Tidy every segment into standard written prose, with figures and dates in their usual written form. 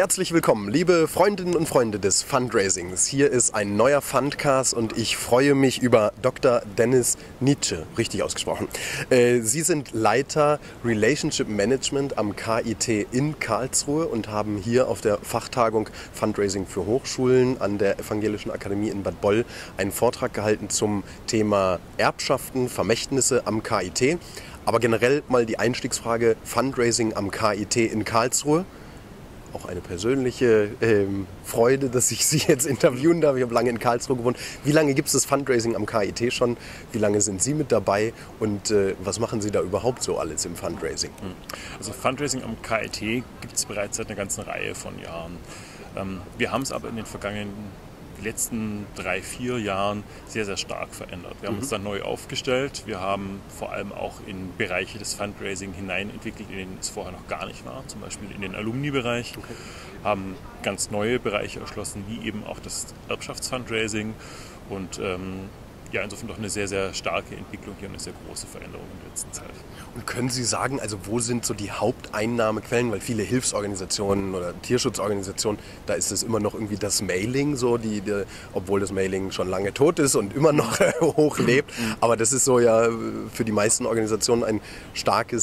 Herzlich willkommen, liebe Freundinnen und Freunde des Fundraisings. Hier ist ein neuer Fundcast und ich freue mich über Dr. Dennis Nitsche, richtig ausgesprochen. Sie sind Leiter Relationship Management am KIT in Karlsruhe und haben hier auf der Fachtagung Fundraising für Hochschulen an der Evangelischen Akademie in Bad Boll einen Vortrag gehalten zum Thema Erbschaften, Vermächtnisse am KIT. Aber generell mal die Einstiegsfrage: Fundraising am KIT in Karlsruhe. Auch eine persönliche Freude, dass ich Sie jetzt interviewen darf. Ich habe lange in Karlsruhe gewohnt. Wie lange gibt es das Fundraising am KIT schon? Wie lange sind Sie mit dabei? Und was machen Sie da überhaupt so alles im Fundraising? Also Fundraising am KIT gibt es bereits seit einer ganzen Reihe von Jahren. Wir haben es aber in den letzten 3-4 Jahren sehr, sehr stark verändert. Wir haben uns dann neu aufgestellt. Wir haben vor allem auch in Bereiche des Fundraising hineinentwickelt, in denen es vorher noch gar nicht war, zum Beispiel in den Alumni-Bereich. Haben ganz neue Bereiche erschlossen, wie eben auch das Erbschaftsfundraising und insofern doch eine sehr, sehr starke Entwicklung hier und eine sehr große Veränderung in der letzten Zeit. Und können Sie sagen, also wo sind so die Haupteinnahmequellen? Weil viele Hilfsorganisationen oder Tierschutzorganisationen, da ist es immer noch irgendwie das Mailing, so obwohl das Mailing schon lange tot ist und immer noch hoch lebt. Aber das ist so ja für die meisten Organisationen eine starke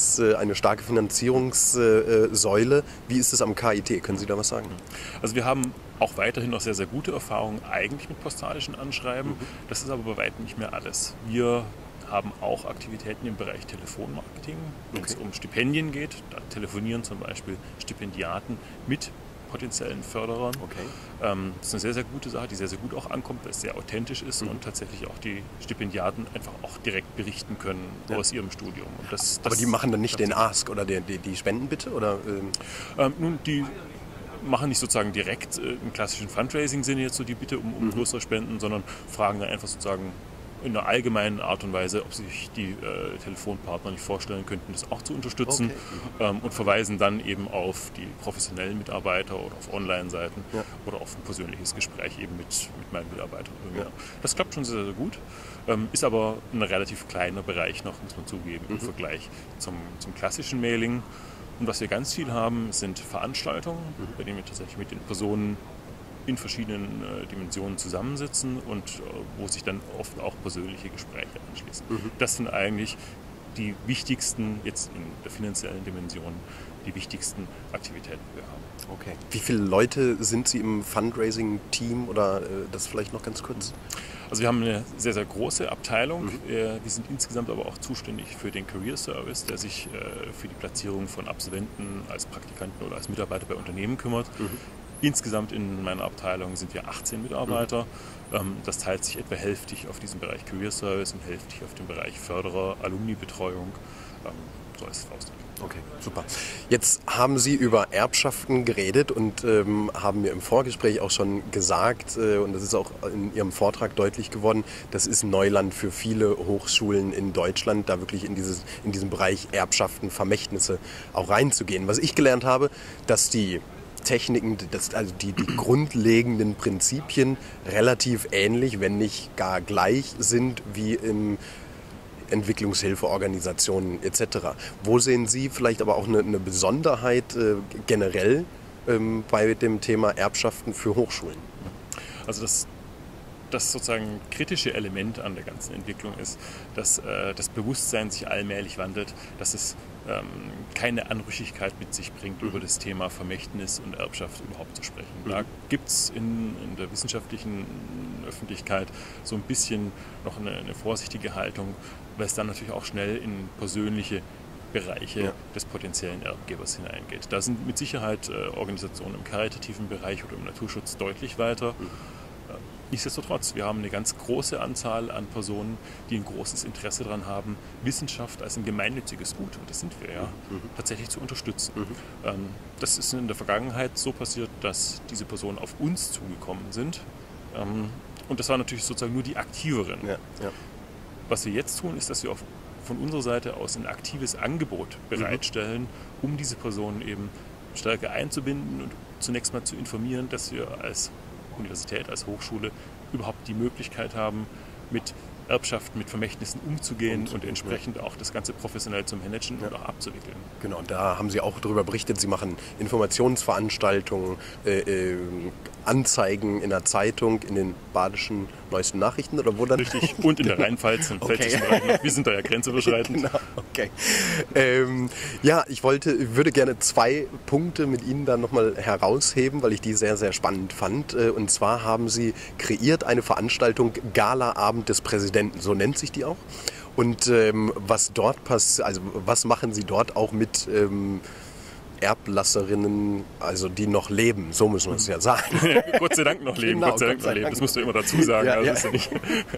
Finanzierungssäule. Wie ist es am KIT? Können Sie da was sagen? Also wir haben auch weiterhin noch sehr, sehr gute Erfahrungen eigentlich mit postalischen Anschreiben. Das ist aber bei weitem nicht mehr alles. Wir haben auch Aktivitäten im Bereich Telefonmarketing, wenn es um Stipendien geht. Da telefonieren zum Beispiel Stipendiaten mit potenziellen Förderern. Das ist eine sehr, sehr gute Sache, die sehr, sehr gut auch ankommt, weil es sehr authentisch ist und tatsächlich auch die Stipendiaten einfach auch direkt berichten können aus ihrem Studium. Und aber die machen dann nicht den Ask oder die Spendenbitte? Oder, Nun, die machen nicht sozusagen direkt im klassischen Fundraising-Sinne jetzt so die Bitte um größere Spenden, sondern fragen dann einfach sozusagen in einer allgemeinen Art und Weise, ob sich die Telefonpartner nicht vorstellen könnten, das auch zu unterstützen, und verweisen dann eben auf die professionellen Mitarbeiter oder auf Online-Seiten oder auf ein persönliches Gespräch eben mit meinen Mitarbeitern. Das klappt schon sehr, sehr gut, ist aber ein relativ kleiner Bereich noch, muss man zugeben, im Vergleich zum klassischen Mailing. Und was wir ganz viel haben, sind Veranstaltungen, bei denen wir tatsächlich mit den Personen in verschiedenen Dimensionen zusammensitzen und wo sich dann oft auch persönliche Gespräche anschließen. Das sind eigentlich die wichtigsten, jetzt in der finanziellen Dimension, die wichtigsten Aktivitäten, die wir haben. Okay. Wie viele Leute sind Sie im Fundraising-Team oder das vielleicht noch ganz kurz? Also wir haben eine sehr, sehr große Abteilung. Wir sind insgesamt aber auch zuständig für den Career Service, der sich für die Platzierung von Absolventen als Praktikanten oder als Mitarbeiter bei Unternehmen kümmert. Insgesamt in meiner Abteilung sind wir 18 Mitarbeiter. Das teilt sich etwa hälftig auf diesen Bereich Career Service und hälftig auf den Bereich Förderer, Alumni-Betreuung, so als Faustregel. Okay, super. Jetzt haben Sie über Erbschaften geredet und haben mir im Vorgespräch auch schon gesagt, und das ist auch in Ihrem Vortrag deutlich geworden, das ist Neuland für viele Hochschulen in Deutschland, da wirklich in diesen Bereich Erbschaften, Vermächtnisse auch reinzugehen. Was ich gelernt habe, dass die Techniken, also die grundlegenden Prinzipien relativ ähnlich, wenn nicht gar gleich sind wie im Entwicklungshilfeorganisationen etc. Wo sehen Sie vielleicht aber auch eine Besonderheit generell bei dem Thema Erbschaften für Hochschulen? Also das sozusagen kritische Element an der ganzen Entwicklung ist, dass das Bewusstsein sich allmählich wandelt, dass es keine Anrüchigkeit mit sich bringt, über das Thema Vermächtnis und Erbschaft überhaupt zu sprechen. Da gibt es in der wissenschaftlichen Öffentlichkeit so ein bisschen noch eine vorsichtige Haltung, weil es dann natürlich auch schnell in persönliche Bereiche des potenziellen Erbgebers hineingeht. Da sind mit Sicherheit Organisationen im karitativen Bereich oder im Naturschutz deutlich weiter. Nichtsdestotrotz, wir haben eine ganz große Anzahl an Personen, die ein großes Interesse daran haben, Wissenschaft als ein gemeinnütziges Gut, und das sind wir ja, tatsächlich zu unterstützen. Das ist in der Vergangenheit so passiert, dass diese Personen auf uns zugekommen sind, und das waren natürlich sozusagen nur die Aktiveren. Was wir jetzt tun, ist, dass wir von unserer Seite aus ein aktives Angebot bereitstellen, um diese Personen eben stärker einzubinden und zunächst mal zu informieren, dass wir als Universität, als Hochschule überhaupt die Möglichkeit haben, mit Erbschaft mit Vermächtnissen umzugehen und entsprechend auch das Ganze professionell zu managen und auch abzuwickeln. Genau, und da haben Sie auch darüber berichtet, Sie machen Informationsveranstaltungen, Anzeigen in der Zeitung, in den badischen Neuesten Nachrichten oder wo dann? Richtig, und in der Rheinpfalz, im pfälzischen Bereich. Wir sind da ja grenzüberschreitend. Genau, okay. Ja, ich würde gerne 2 Punkte mit Ihnen dann nochmal herausheben, weil ich die sehr, sehr spannend fand. Und zwar haben Sie kreiert eine Veranstaltung Gala-Abend des Präsidenten, so nennt sich die auch. Und was dort passiert, also was machen Sie dort auch mit Erblasserinnen, also die noch leben, so müssen wir es ja sagen. Gott sei Dank noch leben, Genau, Gott sei Dank noch leben. Das musst du immer dazu sagen. Ja, ja. Ist ja nicht.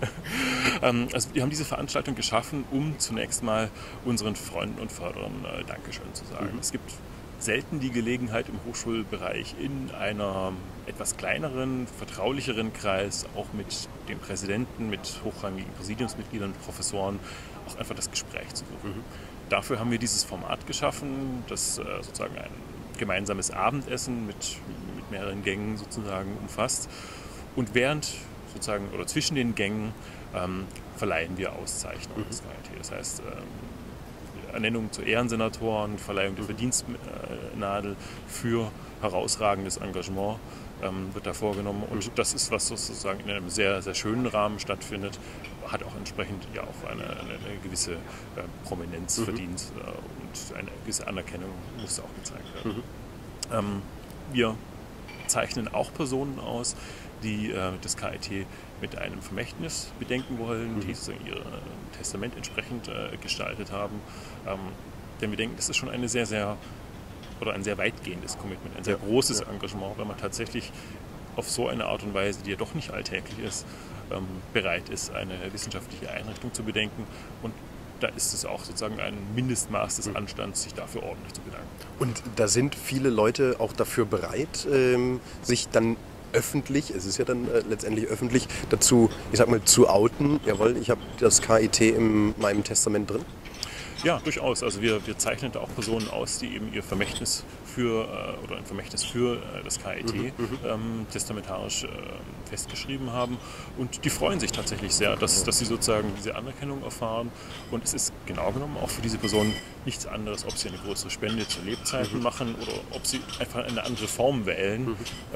Also wir haben diese Veranstaltung geschaffen, um zunächst mal unseren Freunden und Förderern Dankeschön zu sagen. Es gibt selten die Gelegenheit im Hochschulbereich in einer etwas kleineren, vertraulicheren Kreis, auch mit dem Präsidenten, mit hochrangigen Präsidiumsmitgliedern, Professoren, auch einfach das Gespräch zu suchen. Dafür haben wir dieses Format geschaffen, das sozusagen ein gemeinsames Abendessen mit mehreren Gängen sozusagen umfasst. Und während sozusagen oder zwischen den Gängen verleihen wir Auszeichnungen des KIT. Das heißt, Ernennung zu Ehrensenatoren, Verleihung der Verdienstnadel für herausragendes Engagement wird da vorgenommen. Und das ist, was sozusagen in einem sehr, sehr schönen Rahmen stattfindet, hat auch entsprechend ja auch eine gewisse Prominenz verdient und eine gewisse Anerkennung muss auch gezeigt werden. Wir zeichnen auch Personen aus, die das KIT mit einem Vermächtnis bedenken wollen, die sozusagen ihr Testament entsprechend gestaltet haben. Denn wir denken, das ist schon eine sehr, sehr oder ein sehr weitgehendes Commitment, ein sehr großes Engagement, wenn man tatsächlich auf so eine Art und Weise, die ja doch nicht alltäglich ist, bereit ist, eine wissenschaftliche Einrichtung zu bedenken. Und da ist es auch sozusagen ein Mindestmaß des Anstands, sich dafür ordentlich zu bedanken. Und da sind viele Leute auch dafür bereit, sich dann öffentlich, es ist ja dann letztendlich öffentlich, dazu, ich sag mal, zu outen. Jawohl, ich habe das KIT in meinem Testament drin. Ja, durchaus. Also wir zeichnen da auch Personen aus, die eben ihr Vermächtnis für oder ein Vermächtnis für das KIT testamentarisch festgeschrieben haben. Und die freuen sich tatsächlich sehr, dass sie sozusagen diese Anerkennung erfahren. Und es ist genau genommen auch für diese Personen nichts anderes, ob sie eine größere Spende zu Lebzeiten machen oder ob sie einfach eine andere Form wählen.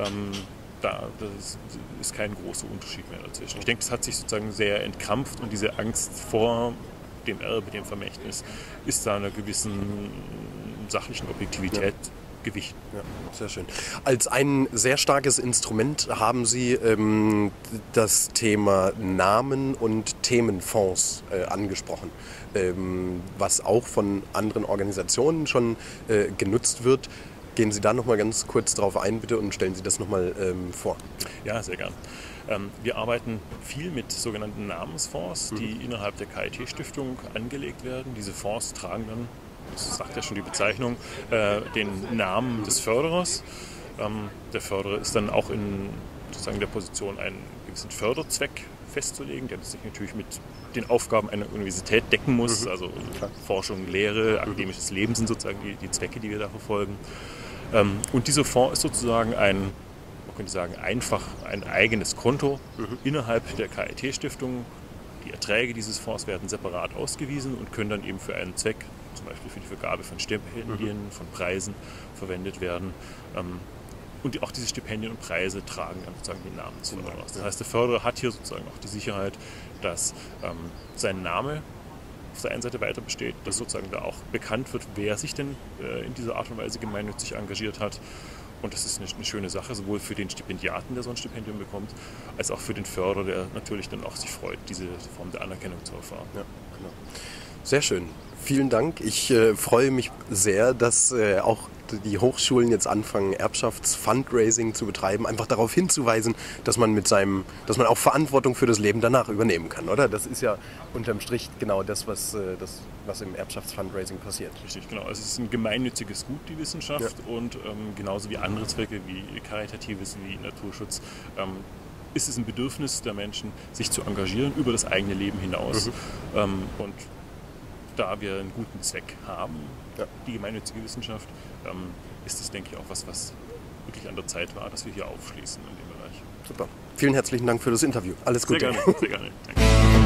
Das ist kein großer Unterschied mehr dazwischen. Ich denke, es hat sich sozusagen sehr entkrampft und diese Angst vor dem Erbe, dem Vermächtnis, ist da einer gewissen sachlichen Objektivität gewichen. Ja, sehr schön. Als ein sehr starkes Instrument haben Sie das Thema Namen und Themenfonds angesprochen, was auch von anderen Organisationen schon genutzt wird. Gehen Sie da noch mal ganz kurz drauf ein, bitte, und stellen Sie das noch mal vor. Ja, sehr gern. Wir arbeiten viel mit sogenannten Namensfonds, die innerhalb der KIT-Stiftung angelegt werden. Diese Fonds tragen dann, das sagt ja schon die Bezeichnung, den Namen des Förderers. Der Förderer ist dann auch in sozusagen der Position, einen gewissen Förderzweck festzulegen, der sich natürlich mit den Aufgaben einer Universität decken muss. Also Forschung, Lehre, akademisches Leben sind sozusagen die Zwecke, die wir da verfolgen. Und dieser Fonds ist sozusagen man könnte sagen, einfach ein eigenes Konto innerhalb der KIT-Stiftung. Die Erträge dieses Fonds werden separat ausgewiesen und können dann eben für einen Zweck, zum Beispiel für die Vergabe von Stipendien, von Preisen, verwendet werden. Und auch diese Stipendien und Preise tragen dann sozusagen den Namen des Förderers. Das heißt, der Förderer hat hier sozusagen auch die Sicherheit, dass sein Name auf der einen Seite weiter besteht, dass sozusagen da auch bekannt wird, wer sich denn in dieser Art und Weise gemeinnützig engagiert hat. Und das ist eine schöne Sache, sowohl für den Stipendiaten, der so ein Stipendium bekommt, als auch für den Förderer, der natürlich dann auch sich freut, diese Form der Anerkennung zu erfahren. Ja, genau. Sehr schön. Vielen Dank. Ich freue mich sehr, dass auch die Hochschulen jetzt anfangen, Erbschafts-Fundraising zu betreiben, einfach darauf hinzuweisen, dass man auch Verantwortung für das Leben danach übernehmen kann, oder? Das ist ja unterm Strich genau das, was im Erbschafts-Fundraising passiert. Richtig, genau. Also es ist ein gemeinnütziges Gut, die Wissenschaft, und genauso wie andere Zwecke, wie Karitatives, wie Naturschutz, ist es ein Bedürfnis der Menschen, sich zu engagieren über das eigene Leben hinaus. Und da wir einen guten Zweck haben, die gemeinnützige Wissenschaft, ist es, denke ich, auch was wirklich an der Zeit war, dass wir hier aufschließen in dem Bereich. Super. Vielen herzlichen Dank für das Interview. Alles Gute. Sehr gerne. Sehr gerne. Danke.